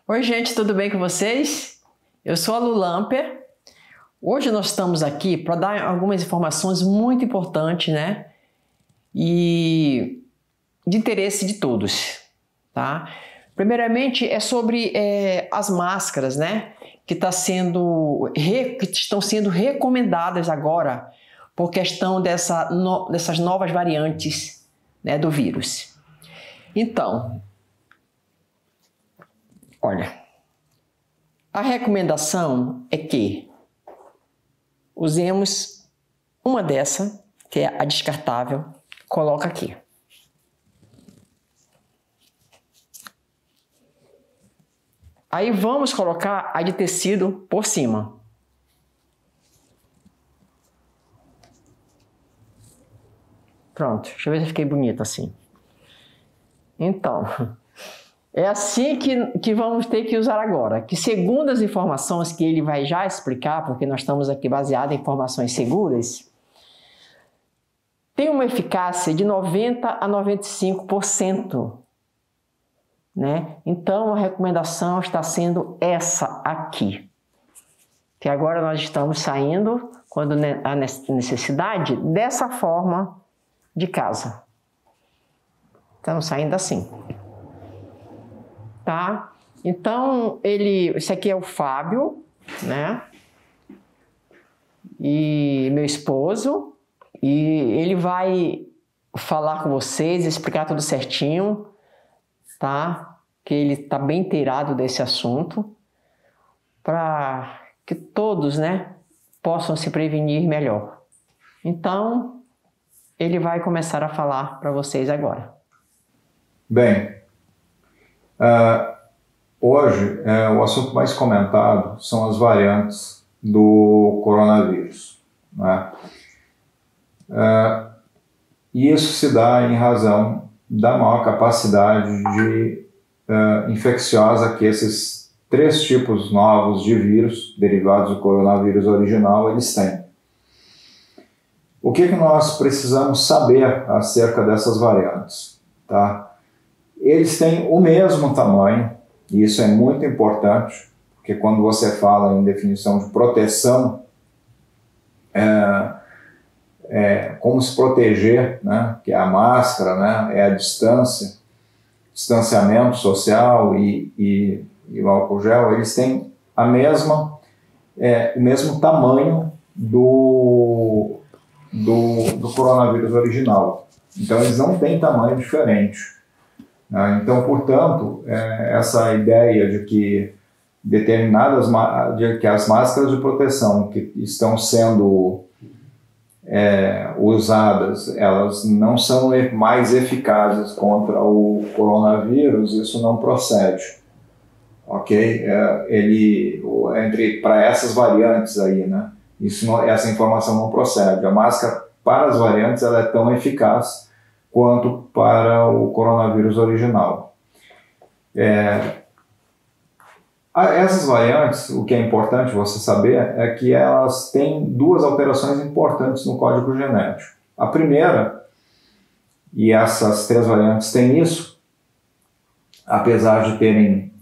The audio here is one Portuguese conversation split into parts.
Oi, gente, tudo bem com vocês? Eu sou a Lu Lamper. Hoje nós estamos aqui para dar algumas informações muito importantes, né? E de interesse de todos, tá? Primeiramente é sobre as máscaras, né? Que estão sendo recomendadas agora por questão dessas novas variantes, né, do vírus. Então, olha, a recomendação é que usemos uma dessa, que é a descartável, coloca aqui. Aí vamos colocar a de tecido por cima. Pronto, deixa eu ver se fiquei bonito assim. Então, é assim que vamos ter que usar agora, que segundo as informações que ele vai já explicar, porque nós estamos aqui baseados em informações seguras, tem uma eficácia de 90 a 95%. Né? Então a recomendação está sendo essa aqui, que agora nós estamos saindo, quando há necessidade, dessa forma de casa. Estamos saindo assim, tá? Então esse aqui é o Fábio, né? E meu esposo, e ele vai falar com vocês, explicar tudo certinho, tá? Que ele está bem inteirado desse assunto, para que todos, né, possam se prevenir melhor. Então, ele vai começar a falar para vocês agora. Bem, hoje o assunto mais comentado são as variantes do coronavírus, né? E isso se dá em razão da maior capacidade infecciosa que esses três tipos novos de vírus, derivados do coronavírus original, eles têm. O que nós precisamos saber acerca dessas variantes? Tá? Eles têm o mesmo tamanho, e isso é muito importante, porque quando você fala em definição de proteção, como se proteger, né? Que é a máscara, né? É a distanciamento social e o álcool gel, eles têm o mesmo tamanho do coronavírus original. Então eles não têm tamanho diferente, né? Então, portanto, essa ideia de que que as máscaras de proteção que estão sendo usadas, elas não são mais eficazes contra o coronavírus, isso não procede, ok? Para essas variantes aí, né? Essa informação não procede. A máscara para as variantes ela é tão eficaz quanto para o coronavírus original. Essas variantes, o que é importante você saber é que elas têm duas alterações importantes no código genético. A primeira, e essas três variantes têm isso, apesar de terem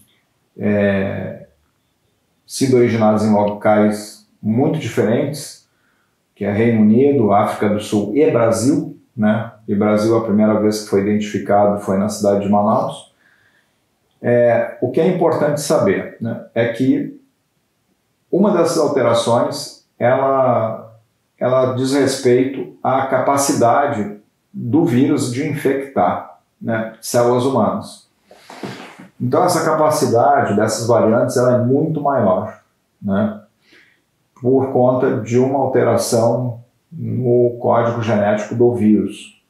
sido originadas em locais muito diferentes, que é Reino Unido, África do Sul e Brasil, né? E Brasil, a primeira vez que foi identificado foi na cidade de Manaus. O que é importante saber, né, é que uma dessas alterações ela diz respeito à capacidade do vírus de infectar, né, células humanas. Então essa capacidade dessas variantes ela é muito maior, né, por conta de uma alteração no código genético do vírus.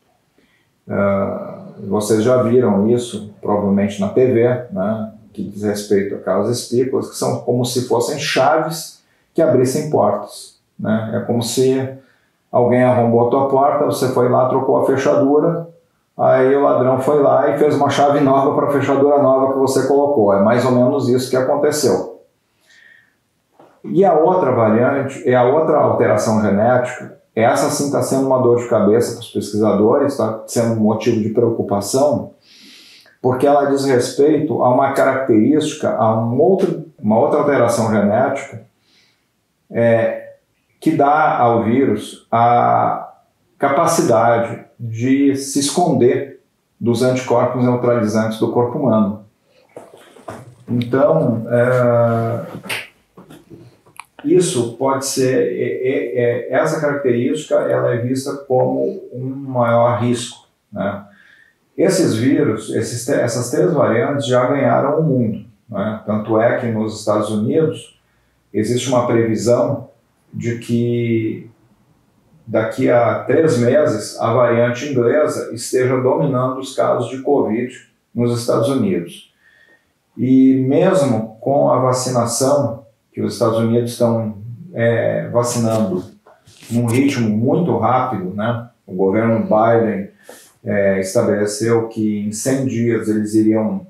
Vocês já viram isso, provavelmente na TV, né, que diz respeito àquelas espículas, que são como se fossem chaves que abrissem portas, né? É como se alguém arrombou a tua porta, você foi lá, trocou a fechadura, aí o ladrão foi lá e fez uma chave nova para a fechadura nova que você colocou. É mais ou menos isso que aconteceu. E a outra variante, a outra alteração genética, essa sim está sendo uma dor de cabeça para os pesquisadores, está sendo um motivo de preocupação, porque ela diz respeito a uma característica, a uma outra alteração genética que dá ao vírus a capacidade de se esconder dos anticorpos neutralizantes do corpo humano. Então, isso pode ser, essa característica ela é vista como um maior risco, né? Esses vírus, essas 3 variantes já ganharam o mundo, né? Tanto é que nos Estados Unidos existe uma previsão de que daqui a 3 meses a variante inglesa esteja dominando os casos de Covid nos Estados Unidos. E mesmo com a vacinação, que os Estados Unidos estão vacinando num ritmo muito rápido, né? O governo Biden estabeleceu que em 100 dias eles iriam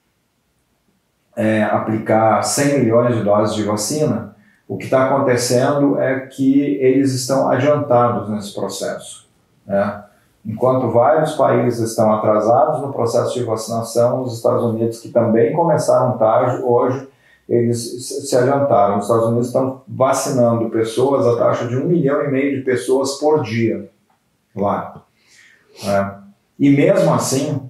aplicar 100 milhões de doses de vacina. O que está acontecendo é que eles estão adiantados nesse processo, né? Enquanto vários países estão atrasados no processo de vacinação, os Estados Unidos, que também começaram tarde, hoje eles se adiantaram. Os Estados Unidos estão vacinando pessoas a taxa de 1,5 milhão de pessoas por dia lá, né? E mesmo assim,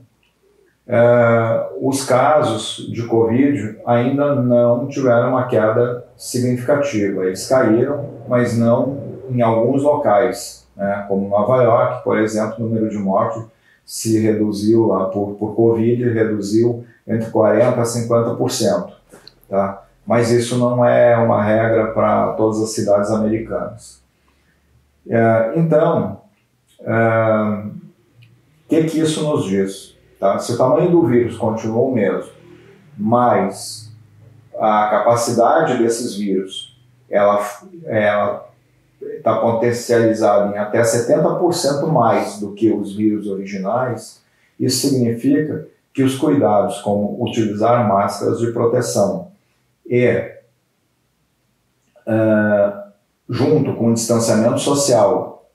os casos de Covid ainda não tiveram uma queda significativa. Eles caíram, mas não em alguns locais, né? Como Nova York, por exemplo, o número de mortes se reduziu lá por Covid, reduziu entre 40% a 50%. Tá? Mas isso não é uma regra para todas as cidades americanas. Então, o que isso nos diz? Tá? Se o tamanho do vírus continua o mesmo, mas a capacidade desses vírus ela está potencializada em até 70% mais do que os vírus originais, isso significa que os cuidados como utilizar máscaras de proteção e junto com o distanciamento social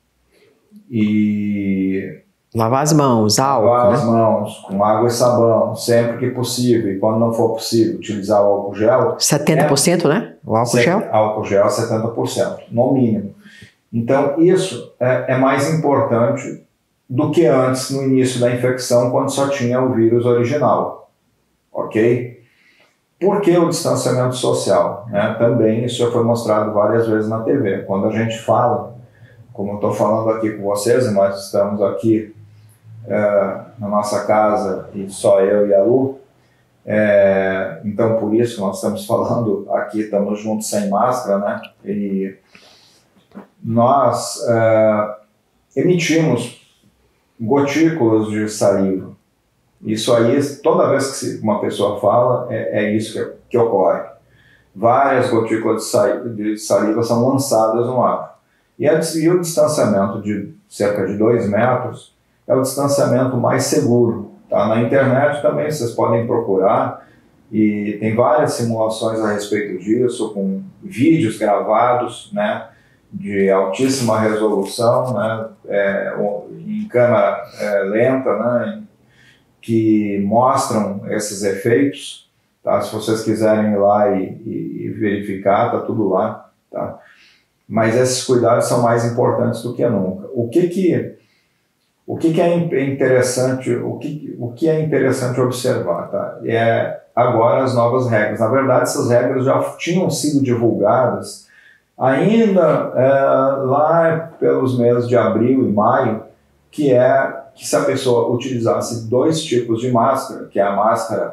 e lavar as mãos, álcool, lavar as né? mãos com água e sabão sempre que possível, e quando não for possível utilizar o álcool gel, 70%, né? O álcool gel? Álcool gel 70%, no mínimo. Então isso é mais importante do que antes, no início da infecção, quando só tinha o vírus original, ok? Por que o distanciamento social? Né? Também isso já foi mostrado várias vezes na TV. Quando a gente fala, como eu estou falando aqui com vocês, e nós estamos aqui na nossa casa e só eu e a Lu, então por isso nós estamos falando aqui, estamos juntos sem máscara, né? E nós emitimos gotículas de saliva. Isso aí, toda vez que uma pessoa fala, é isso que ocorre. Várias gotículas de saliva são lançadas no ar. E o distanciamento de cerca de 2 metros é o distanciamento mais seguro. Tá? Na internet também vocês podem procurar, e tem várias simulações a respeito disso, com vídeos gravados, né, de altíssima resolução, né, em câmera lenta, né, que mostram esses efeitos. Tá? Se vocês quiserem ir lá e verificar, tá tudo lá. Tá? Mas esses cuidados são mais importantes do que nunca. O que é interessante, o que é interessante observar, tá? Agora as novas regras. Na verdade, essas regras já tinham sido divulgadas ainda lá pelos meses de abril e maio, que se a pessoa utilizasse 2 tipos de máscara, que é a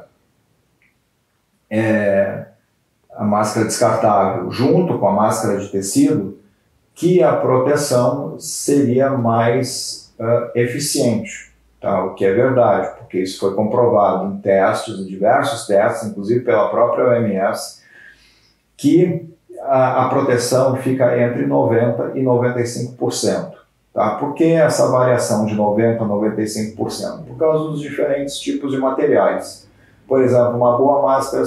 máscara descartável junto com a máscara de tecido, que a proteção seria mais eficiente, tá? O que é verdade, porque isso foi comprovado em testes, em diversos testes, inclusive pela própria OMS, que a proteção fica entre 90% e 95%. Tá? Por que essa variação de 90% a 95%? Por causa dos diferentes tipos de materiais. Por exemplo, uma boa máscara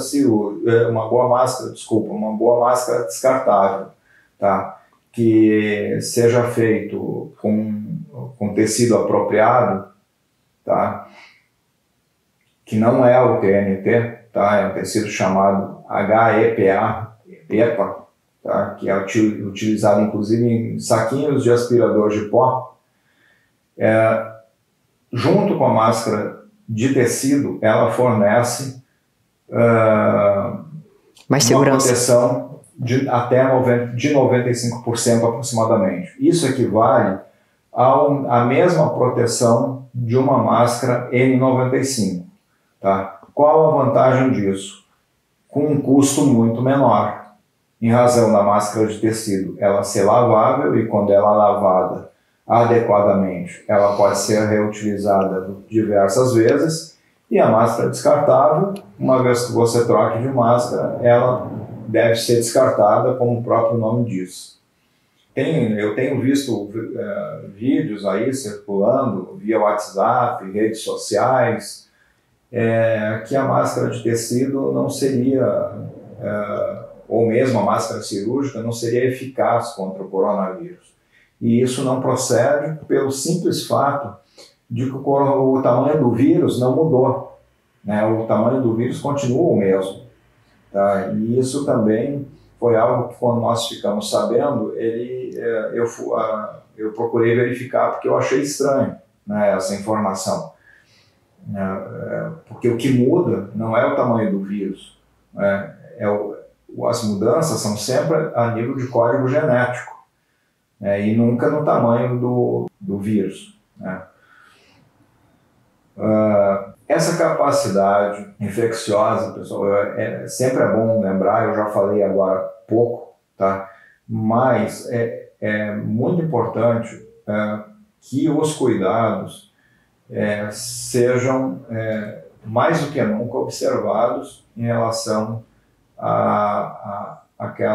descartável, tá? Que seja feito com tecido apropriado, tá? que não é o TNT, tá? É um tecido chamado HEPA, EPA, tá? Que é utilizado inclusive em saquinhos de aspirador de pó. Junto com a máscara de tecido, ela fornece mais uma segurança. proteção de até 95% aproximadamente. Isso equivale à mesma proteção de uma máscara N95. Tá? Qual a vantagem disso? Com um custo muito menor, em razão da máscara de tecido ela ser lavável e quando ela é lavada adequadamente, ela pode ser reutilizada diversas vezes, e a máscara descartável, uma vez que você troque de máscara, ela deve ser descartada, como o próprio nome diz. Eu tenho visto vídeos aí circulando via WhatsApp, redes sociais, que a máscara de tecido não seria, ou mesmo a máscara cirúrgica, não seria eficaz contra o coronavírus. E isso não procede pelo simples fato de que o tamanho do vírus não mudou, né? O tamanho do vírus continua o mesmo. Tá? E isso também foi algo que, quando nós ficamos sabendo, eu procurei verificar, porque eu achei estranho, né, essa informação. Porque o que muda não é o tamanho do vírus, né? As mudanças são sempre a nível de código genético, né, e nunca no tamanho do vírus, né? Essa capacidade infecciosa, pessoal, sempre é bom lembrar, eu já falei agora há pouco, tá? Mas é muito importante que os cuidados sejam mais do que nunca observados em relação à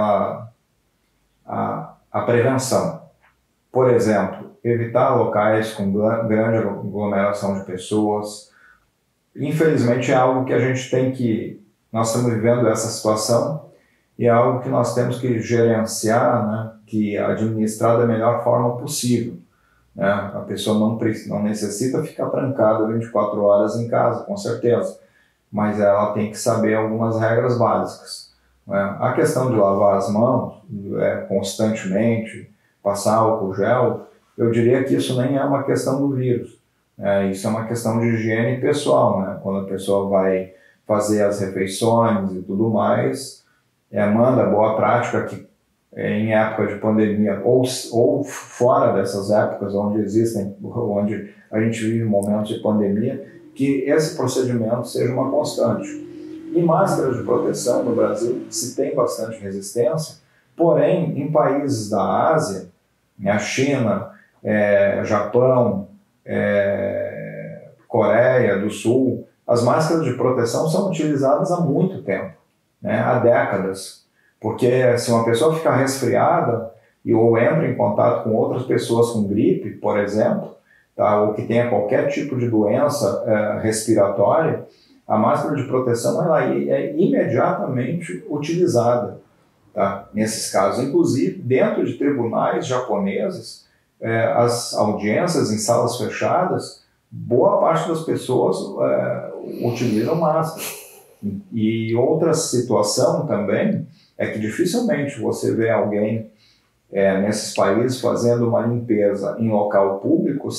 prevenção. Por exemplo, evitar locais com grande aglomeração de pessoas. Infelizmente é algo que nós estamos vivendo essa situação e é algo que nós temos que gerenciar, né, que administrar da melhor forma possível, né? A pessoa não necessita ficar trancada 24 horas em casa, com certeza, mas ela tem que saber algumas regras básicas, né? A questão de lavar as mãos constantemente, passar álcool gel, eu diria que isso nem é uma questão do vírus. Isso é uma questão de higiene pessoal, né? Quando a pessoa vai fazer as refeições e tudo mais, manda a boa prática que em época de pandemia ou fora dessas épocas onde a gente vive momentos de pandemia, que esse procedimento seja uma constante. E máscaras de proteção no Brasil se tem bastante resistência, porém em países da Ásia, a China, Japão, Coreia do Sul, as máscaras de proteção são utilizadas há muito tempo, né? Há décadas, porque se uma pessoa ficar resfriada ou entra em contato com outras pessoas com gripe, por exemplo, tá? Ou que tenha qualquer tipo de doença respiratória, a máscara de proteção ela é imediatamente utilizada, tá? Nesses casos, inclusive dentro de tribunais japoneses, as audiências em salas fechadas, boa parte das pessoas utilizam máscara. E outra situação também é que dificilmente você vê alguém nesses países fazendo uma limpeza em local público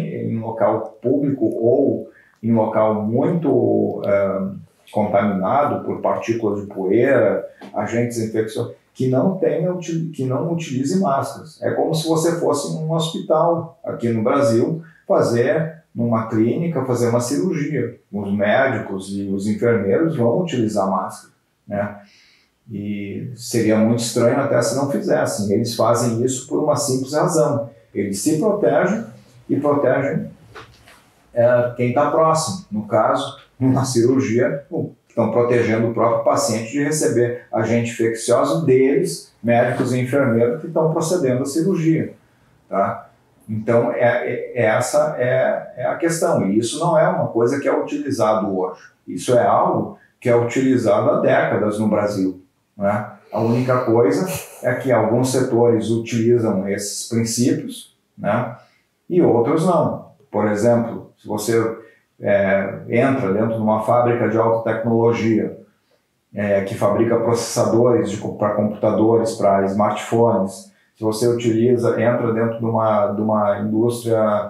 ou em local muito contaminado por partículas de poeira, agentes infecciosos, que não utilize máscaras. É como se você fosse em um hospital aqui no Brasil, numa clínica, fazer uma cirurgia. Os médicos e os enfermeiros vão utilizar máscara, né? E seria muito estranho até se não fizessem. Eles fazem isso por uma simples razão. Eles se protegem e protegem quem está próximo. No caso, na cirurgia, estão protegendo o próprio paciente de receber agente infeccioso deles, médicos e enfermeiros que estão procedendo à cirurgia, tá? Então, essa é a questão. E isso não é uma coisa que é utilizado hoje. Isso é algo que é utilizado há décadas no Brasil, né? A única coisa é que alguns setores utilizam esses princípios, né? E outros não. Por exemplo, se você entra dentro de uma fábrica de alta tecnologia, que fabrica processadores para computadores, para smartphones, se você entra dentro de uma indústria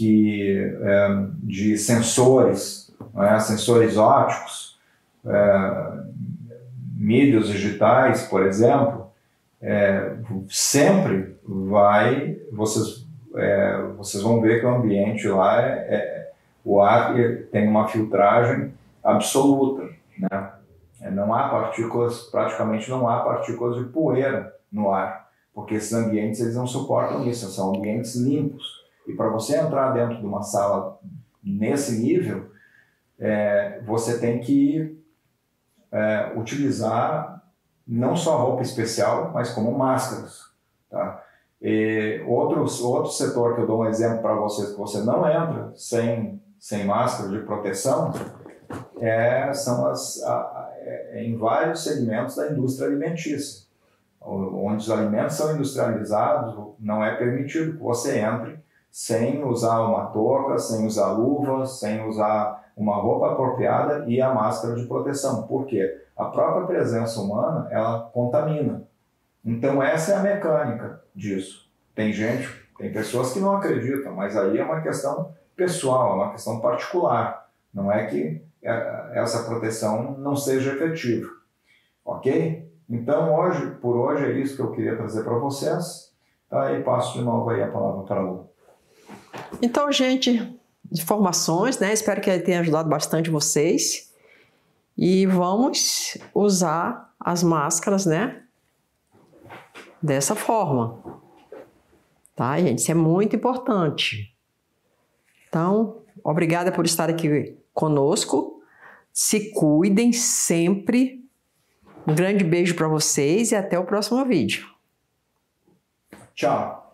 de sensores, sensores ópticos, mídias digitais, por exemplo, sempre vocês vão ver que o ambiente lá o ar tem uma filtragem absoluta, né? Praticamente não há partículas de poeira no ar, porque esses ambientes eles não suportam isso, são ambientes limpos. E para você entrar dentro de uma sala nesse nível, você tem que utilizar não só roupa especial, mas como máscaras, tá? E outro setor que eu dou um exemplo para vocês, que você não entra sem máscara de proteção, são em vários segmentos da indústria alimentícia. Onde os alimentos são industrializados, não é permitido que você entre sem usar uma touca, sem usar luvas, sem usar uma roupa apropriada e a máscara de proteção. Por quê? A própria presença humana, ela contamina. Então essa é a mecânica disso. Tem pessoas que não acreditam, mas aí é uma questão pessoal, é uma questão particular. Não é que essa proteção não seja efetiva. Ok? Então por hoje é isso que eu queria trazer para vocês. Tá? E passo de novo aí a palavra para a Lu. Então, gente, informações, né? Espero que tenha ajudado bastante vocês. E vamos usar as máscaras, né? Dessa forma. Tá, gente? Isso é muito importante. Então, obrigada por estar aqui conosco. Se cuidem sempre. Um grande beijo para vocês e até o próximo vídeo. Tchau.